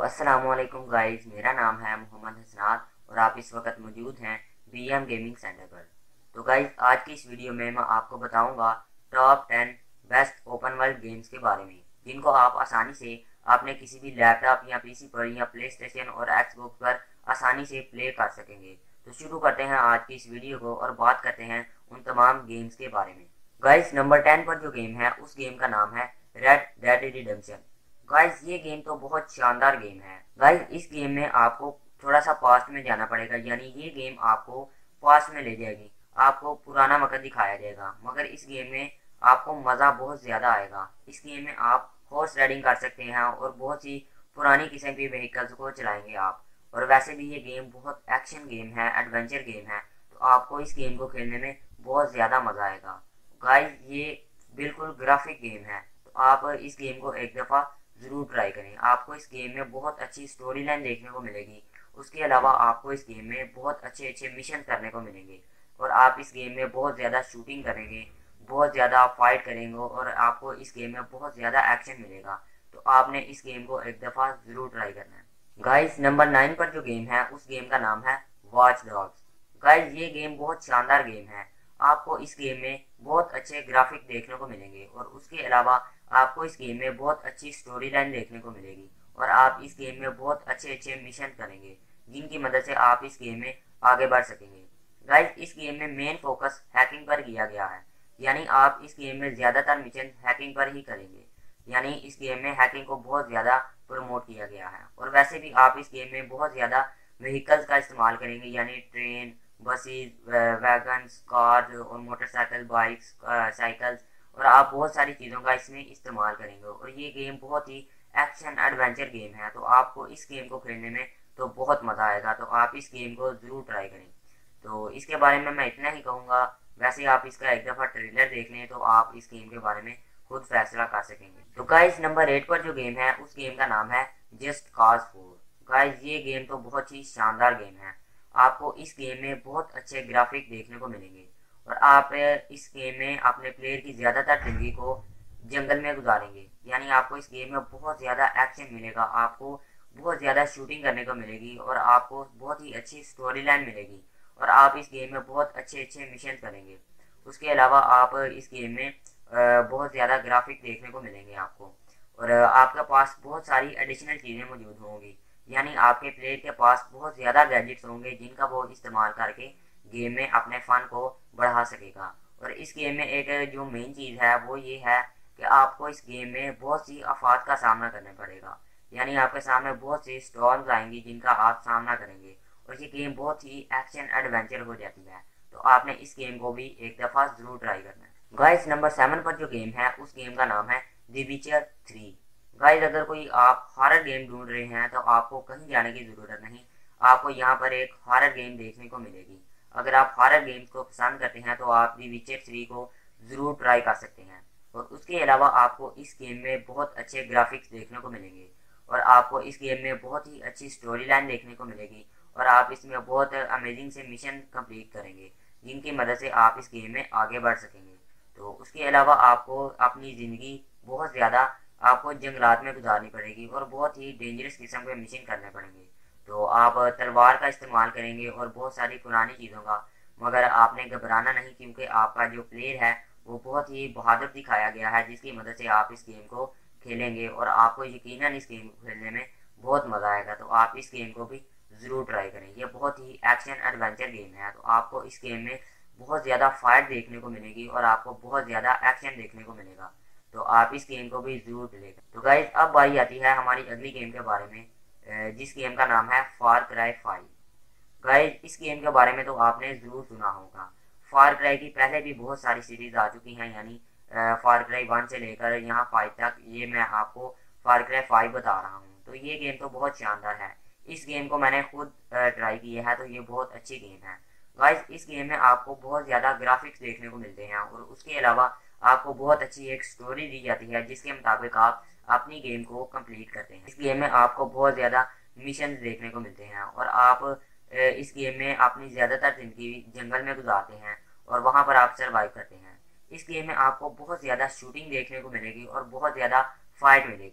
अस्सलामुअलैकुम गाइस, मेरा नाम है मोहम्मद हसनात और आप इस वक्त मौजूद हैं बीएम गेमिंग सेंटर पर। तो गाइस, आज की इस वीडियो में मैं आपको बताऊंगा top 10 best open world games के बारे में, जिनको आप आसानी से अपने किसी भी लैपटॉप या पीसी पर या प्ले स्टेशन और एक्सबॉक्स पर आसानी से प्ले कर सकेंगे। तो शुरू करते हैं आज की इस वीडियो को और बात करते हैं उन तमाम गेम्स के बारे में। गाइस, नंबर 10 पर जो गेम है उस गेम का नाम है रेड डेड रिडेम्पशन। गाइस, ये गेम तो बहुत शानदार गेम है। गाइस, इस गेम में आपको थोड़ा सा पास्ट में जाना पड़ेगा, यानी ये गेम आपको पास्ट में ले जाएगी, आपको पुराना वक्त दिखाया जाएगा। मगर इस गेम में आपको मज़ा बहुत ज़्यादा आएगा। इस गेम में आप हॉर्स राइडिंग कर सकते हैं और बहुत सी पुरानी किस्म की व्हीकल्स को चलाएंगे आप। और वैसे भी ये गेम बहुत एक्शन गेम है, एडवेंचर गेम है, तो आपको इस गेम को खेलने में बहुत ज़्यादा मज़ा आएगा। गाइस, ये बिल्कुल ग्राफिक गेम है, तो आप इस गेम को एक दफ़ा ज़रूर ट्राई करें। आपको इस गेम में बहुत अच्छी स्टोरी लाइन देखने को मिलेगी। उसके अलावा आपको इस गेम में बहुत अच्छे अच्छे मिशन करने को मिलेंगे और आप इस गेम में बहुत ज़्यादा शूटिंग करेंगे, बहुत ज़्यादा फाइट करेंगे और आपको इस गेम में बहुत ज़्यादा एक्शन मिलेगा। तो आपने इस गेम को एक दफ़ा ज़रूर ट्राई करना है। गाइस, नंबर 9 पर जो गेम है उस गेम का नाम है वॉच डॉग्स। गाइस, ये गेम बहुत शानदार गेम है। आपको इस गेम में बहुत अच्छे ग्राफिक देखने को मिलेंगे और उसके अलावा आपको इस गेम में बहुत अच्छी स्टोरी लाइन देखने को मिलेगी और आप इस गेम में बहुत अच्छे अच्छे मिशन करेंगे, जिनकी मदद से आप इस गेम में आगे बढ़ सकेंगे। गाइस, इस गेम में मेन फोकस हैकिंग पर किया गया है, यानी आप इस गेम में ज़्यादातर मिशन हैकिंग पर ही करेंगे। यानी इस गेम में हैकिंग को बहुत ज़्यादा प्रमोट किया गया है। और वैसे भी आप इस गेम में बहुत ज़्यादा व्हीकल्स का इस्तेमाल करेंगे, यानी ट्रेन, बसेस, वैगन्स, कार और मोटरसाइकिल, बाइक्स, साइकिल्स, और आप बहुत सारी चीज़ों का इसमें इस्तेमाल करेंगे। और ये गेम बहुत ही एक्शन एडवेंचर गेम है, तो आपको इस गेम को खेलने में तो बहुत मज़ा आएगा। तो आप इस गेम को ज़रूर ट्राई करें। तो इसके बारे में मैं इतना ही कहूँगा। वैसे आप इसका एक दफ़ा ट्रेलर देख लें तो आप इस गेम के बारे में खुद फैसला कर सकेंगे। तो गाइस, नंबर 8 पर जो गेम है उस गेम का नाम है जस्ट काज 4। गाइस, ये गेम तो बहुत ही शानदार गेम है। आपको इस गेम में बहुत अच्छे ग्राफिक देखने को मिलेंगे और आप इस गेम में अपने प्लेयर की ज़्यादातर ज़िंदगी को जंगल में गुजारेंगे। यानी आपको इस गेम में बहुत ज़्यादा एक्शन मिलेगा, आपको बहुत ज़्यादा शूटिंग करने को मिलेगी और आपको बहुत ही अच्छी स्टोरी लाइन मिलेगी और आप इस गेम में बहुत अच्छे अच्छे मिशन करेंगे। उसके अलावा आप इस गेम में बहुत ज़्यादा ग्राफिक देखने को मिलेंगे आपको। और आपके पास बहुत सारी एडिशनल चीज़ें मौजूद होंगी, यानी आपके प्लेयर के पास बहुत ज़्यादा गैजेट्स होंगे जिनका वो इस्तेमाल करके गेम में अपने फ़न को बढ़ा सकेगा। और इस गेम में एक जो मेन चीज़ है वो ये है कि आपको इस गेम में बहुत सी आफात का सामना करना पड़ेगा, यानी आपके सामने बहुत सी स्टॉर्म्स आएंगी जिनका आप सामना करेंगे और ये गेम बहुत ही एक्शन एडवेंचर हो जाती है। तो आपने इस गेम को भी एक दफ़ा ज़रूर ट्राई करना है। गाइस, नंबर 7 पर जो गेम है उस गेम का नाम है द विचर 3। गाइस, अगर कोई आप हॉरर गेम ढूंढ रहे हैं तो आपको कहीं जाने की ज़रूरत नहीं, आपको यहाँ पर एक हॉरर गेम देखने को मिलेगी। अगर आप हॉरर गेम्स को पसंद करते हैं तो आप द विचर 3 को ज़रूर ट्राई कर सकते हैं। और उसके अलावा आपको इस गेम में बहुत अच्छे ग्राफिक्स देखने को मिलेंगे और आपको इस गेम में बहुत ही अच्छी स्टोरी लाइन देखने को मिलेगी और आप इसमें बहुत अमेजिंग से मिशन कंप्लीट करेंगे, जिनकी मदद से आप इस गेम में आगे बढ़ सकेंगे। तो उसके अलावा आपको अपनी ज़िंदगी बहुत ज़्यादा आपको जंगलात में गुजारनी पड़ेगी और बहुत ही डेंजरस किस्म के मिशन करने पड़ेंगे। तो आप तलवार का इस्तेमाल करेंगे और बहुत सारी पुरानी चीज़ों का, मगर आपने घबराना नहीं, क्योंकि आपका जो प्लेयर है वो बहुत ही बहादुर दिखाया गया है, जिसकी मदद से आप इस गेम को खेलेंगे और आपको यकीनन इस गेम को खेलने में बहुत मज़ा आएगा। तो आप इस गेम को भी ज़रूर ट्राई करें। ये बहुत ही एक्शन एडवेंचर गेम है, तो आपको इस गेम में बहुत ज़्यादा फाइट देखने को मिलेगी और आपको बहुत ज़्यादा एक्शन देखने को मिलेगा। तो आप इस गेम को भी ज़रूर खेलेगा। तो गाइस, अब बारी आती है हमारी अगली गेम के बारे में, जिस गेम का नाम है फार क्राई 5। गाइस, इस गेम के बारे में तो आपने ज़रूर सुना होगा। फार क्राई की पहले भी बहुत सारी सीरीज आ चुकी हैं, यानी फार क्राई 1 से लेकर यहाँ 5 तक। ये मैं आपको फार क्राई 5 बता रहा हूँ। तो ये गेम तो बहुत शानदार है। इस गेम को मैंने खुद ट्राई किया है, तो ये बहुत अच्छी गेम है। गाइस, इस गेम में आपको बहुत ज़्यादा ग्राफिक्स देखने को मिलते हैं और उसके अलावा आपको बहुत अच्छी एक स्टोरी दी जाती है, जिसके मुताबिक आप अपनी गेम को कंप्लीट करते हैं। इस गेम में आपको बहुत ज़्यादा मिशन देखने को मिलते हैं और आप इस गेम में अपनी ज़्यादातर ज़िंदगी जंगल में गुजारते हैं और वहाँ पर आप सर्वाइव करते हैं। इस गेम में आपको बहुत ज़्यादा शूटिंग देखने को मिलेगी और बहुत ज़्यादा फाइट मिलेगी।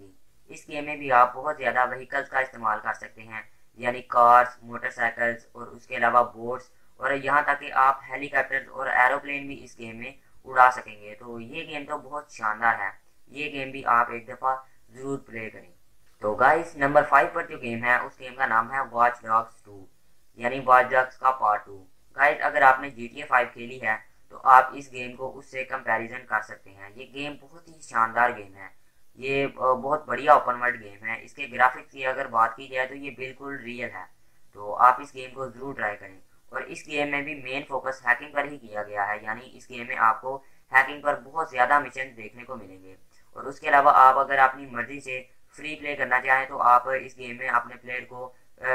इस गेम में भी आप बहुत ज़्यादा व्हीकल्स का इस्तेमाल कर सकते हैं, यानी कार्स, मोटरसाइकिल्स और उसके अलावा बोट्स, और यहाँ तक कि आप हेलीकॉप्टर और एरोप्लेन भी इस गेम में उड़ा सकेंगे। तो ये गेम तो बहुत शानदार है, ये गेम भी आप एक दफ़ा ज़रूर प्ले करें। तो गाइस नंबर 5 पर जो गेम है उस गेम का नाम है वॉच डॉग्स 2, यानी वॉच डॉग्स का पार्ट 2। गाइस अगर आपने GTA 5 खेली है तो आप इस गेम को उससे कंपैरिजन कर सकते हैं। ये गेम बहुत ही शानदार गेम है, ये बहुत बढ़िया ओपन वर्ल्ड गेम है। इसके ग्राफिक्स की अगर बात की जाए तो ये बिल्कुल रियल है, तो आप इस गेम को ज़रूर ट्राई करें। और इस गेम में भी मेन फोकस हैकिंग पर ही किया गया है, यानी इस गेम में आपको हैकिंग पर बहुत ज़्यादा मिशन देखने को मिलेंगे। और उसके अलावा आप अगर अपनी मर्जी से फ्री प्ले करना चाहें तो आप इस गेम में अपने प्लेयर को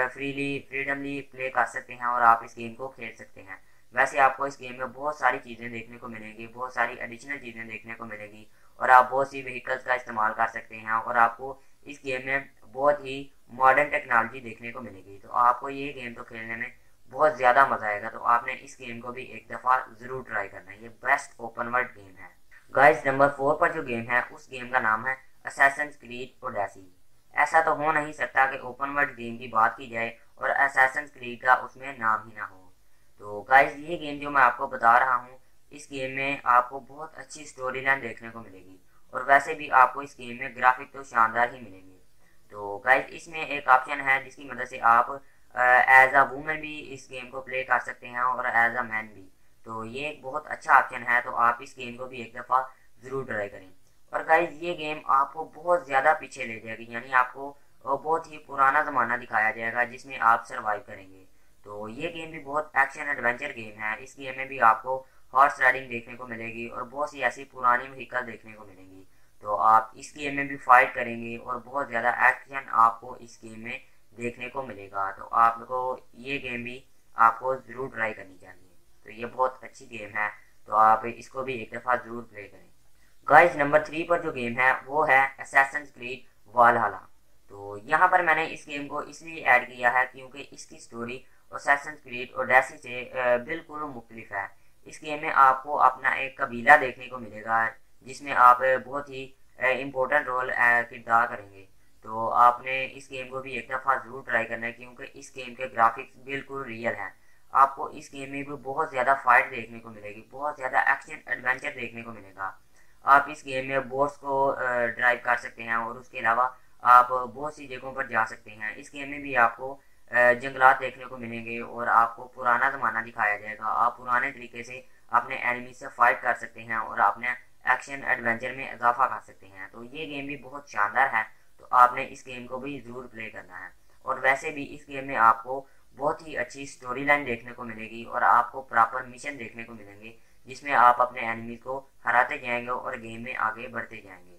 फ्रीडमली प्ले कर सकते हैं और आप इस गेम को खेल सकते हैं। वैसे आपको इस गेम में बहुत सारी चीज़ें देखने को मिलेंगी, बहुत सारी एडिशनल चीज़ें देखने को मिलेंगी, और आप बहुत सी व्हीकल्स का इस्तेमाल कर सकते हैं, और आपको इस गेम में बहुत ही मॉडर्न टेक्नोलॉजी देखने को मिलेगी। तो आपको ये गेम तो खेलने में बहुत ज़्यादा मज़ा आएगा, तो आपने इस गेम को भी एक दफ़ा ज़रूर ट्राई करना है। ये बेस्ट ओपन वर्ल्ड गेम है। गाइस नंबर 4 पर जो गेम है उस गेम का नाम है असैसिन्स क्रीड ओडेसी। ऐसा तो हो नहीं सकता कि ओपन वर्ल्ड गेम की बात की जाए और असैसिन्स क्रीड का उसमें नाम ही ना हो। तो गाइस ये गेम जो मैं आपको बता रहा हूँ, इस गेम में आपको बहुत अच्छी स्टोरी लाइन देखने को मिलेगी, और वैसे भी आपको इस गेम में ग्राफिक तो शानदार ही मिलेंगे। तो गाइस इसमें एक ऑप्शन है जिसकी मदद से आप एज अ वुमेन भी इस गेम को प्ले कर सकते हैं और एज अ मैन भी। तो ये एक बहुत अच्छा ऑप्शन है, तो आप इस गेम को भी एक दफ़ा ज़रूर ट्राई करें। और गाइस ये गेम आपको बहुत ज़्यादा पीछे ले जाएगी, यानी आपको बहुत ही पुराना ज़माना दिखाया जाएगा जिसमें आप सर्वाइव करेंगे। तो ये गेम भी बहुत एक्शन एडवेंचर गेम है। इस गेम में भी आपको हॉर्स राइडिंग देखने को मिलेगी और बहुत सी ऐसी पुरानी व्हीकल देखने को मिलेंगी। तो आप इस गेम में भी फाइट करेंगे और बहुत ज़्यादा एक्शन आपको इस गेम में देखने को मिलेगा। तो आपको ये गेम भी आपको ज़रूर ट्राई करनी चाहिए। तो ये बहुत अच्छी गेम है, तो आप इसको भी एक दफ़ा ज़रूर प्ले करें। गाइस नंबर 3 पर जो गेम है वो है असैसिन्स क्रीड वालहल्ला। तो यहाँ पर मैंने इस गेम को इसलिए ऐड किया है क्योंकि इसकी स्टोरी असैसिन्स क्रीड ओडेसी से बिल्कुल मुख्तलिफ है। इस गेम में आपको अपना एक कबीला देखने को मिलेगा जिसमें आप बहुत ही इम्पोर्टेंट रोल किरदार करेंगे। तो आपने इस गेम को भी एक दफ़ा ज़रूर ट्राई करना है क्योंकि इस गेम के ग्राफिक्स बिल्कुल रियल हैं। आपको इस गेम में भी बहुत ज़्यादा फाइट देखने को मिलेगी, बहुत ज़्यादा एक्शन एडवेंचर देखने को मिलेगा। आप इस गेम में बोट्स को ड्राइव कर सकते हैं और उसके अलावा आप बहुत सी जगहों पर जा सकते हैं। इस गेम में भी आपको जंगलात देखने को मिलेंगे और आपको पुराना ज़माना दिखाया जाएगा। आप पुराने तरीके से अपने एनिमी से फाइट कर सकते हैं और अपने एक्शन एडवेंचर में इजाफा कर सकते हैं। तो ये गेम भी बहुत शानदार है, तो आपने इस गेम को भी ज़रूर प्ले करना है। और वैसे भी इस गेम में आपको बहुत ही अच्छी स्टोरी लाइन देखने को मिलेगी और आपको प्रॉपर मिशन देखने को मिलेंगे जिसमें आप अपने एनिमी को हराते जाएंगे और गेम में आगे बढ़ते जाएंगे।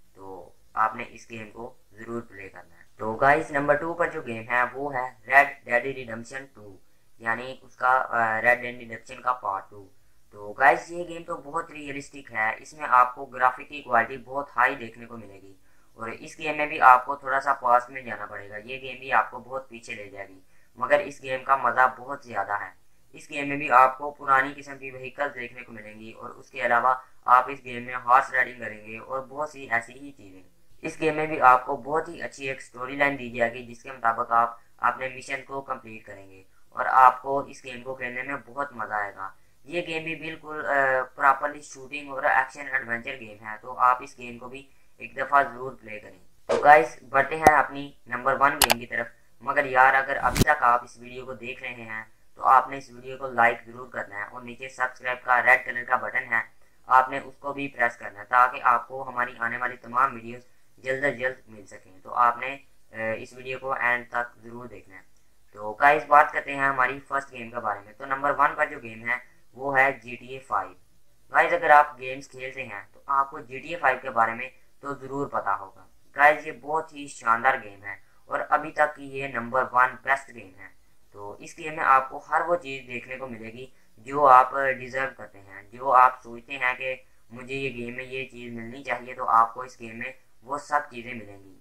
तो आपने इस गेम को ज़रूर प्ले करना है। तो गाइस नंबर 2 पर जो गेम है वो है रेड डेड रिडेम्पशन 2, यानी उसका रेड डेड रिडेम्पशन का पार्ट 2। तो गाइस ये गेम तो बहुत रियलिस्टिक है, इसमें आपको ग्राफिक की क्वालिटी बहुत हाई देखने को मिलेगी, और इस गेम में भी आपको थोड़ा सा पास में जाना पड़ेगा। ये गेम भी आपको बहुत पीछे ले जाएगी, मगर इस गेम का मज़ा बहुत ज़्यादा है। इस गेम में भी आपको पुरानी किस्म की व्हीकल्स देखने को मिलेंगी और उसके अलावा आप इस गेम में हॉर्स राइडिंग करेंगे और बहुत सी ऐसी ही चीज़ें। इस गेम में भी आपको बहुत ही अच्छी एक स्टोरी लाइन दी जाएगी जिसके मुताबिक आप अपने मिशन को कंप्लीट करेंगे और आपको इस गेम को खेलने में बहुत मज़ा आएगा। ये गेम भी बिल्कुल प्रॉपरली शूटिंग और एक्शन एडवेंचर गेम है, तो आप इस गेम को भी एक दफ़ा ज़रूर प्ले करें। तो गाइस बढ़ते हैं अपनी नंबर 1 गेम की तरफ। मगर यार अगर अभी तक आप इस वीडियो को देख रहे हैं तो आपने इस वीडियो को लाइक ज़रूर करना है और नीचे सब्सक्राइब का रेड कलर का बटन है, आपने उसको भी प्रेस करना है ताकि आपको हमारी आने वाली तमाम वीडियोस जल्द से जल्द मिल सकें। तो आपने इस वीडियो को एंड तक ज़रूर देखना है। तो गाइस बात करते हैं हमारी फर्स्ट गेम के बारे में। तो नंबर 1 पर जो गेम है वो है GTA 5। गाइस अगर आप गेम्स खेलते हैं तो आपको GTA 5 के बारे में तो ज़रूर पता होगा। गाइस ये बहुत ही शानदार गेम है और अभी तक की ये नंबर 1 बेस्ट गेम है। तो इस गेम में आपको हर वो चीज़ देखने को मिलेगी जो आप डिज़र्व करते हैं, जो आप सोचते हैं कि मुझे ये गेम में ये चीज़ मिलनी चाहिए, तो आपको इस गेम में वो सब चीज़ें मिलेंगी।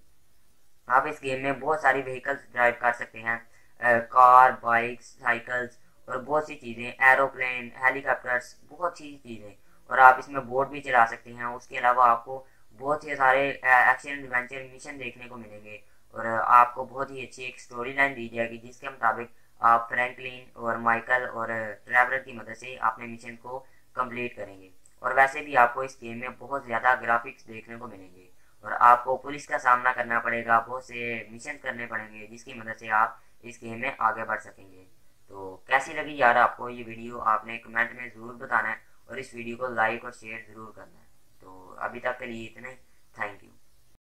आप इस गेम में बहुत सारी व्हीकल्स ड्राइव कर सकते हैं, कार, बाइक्स, साइकिल्स और बहुत सी चीज़ें, एरोप्लेन, हेलीकॉप्टर्स, बहुत सी चीज़ें, और आप इसमें बोट भी चला सकते हैं। उसके अलावा आपको बहुत ही सारे एक्शन एडवेंचर मिशन देखने को मिलेंगे और आपको बहुत ही अच्छी एक स्टोरी लाइन दी जाएगी जिसके मुताबिक आप फ्रैंकलिन और माइकल और ट्रैवलर की मदद से अपने मिशन को कंप्लीट करेंगे। और वैसे भी आपको इस गेम में बहुत ज़्यादा ग्राफिक्स देखने को मिलेंगे और आपको पुलिस का सामना करना पड़ेगा, बहुत से मिशन करने पड़ेंगे जिसकी मदद से आप इस गेम में आगे बढ़ सकेंगे। तो कैसी लगी यार आपको ये वीडियो, आपने कमेंट में ज़रूर बताना है और इस वीडियो को लाइक और शेयर ज़रूर करना है। तो अभी तक के लिए इतना ही। Thank you.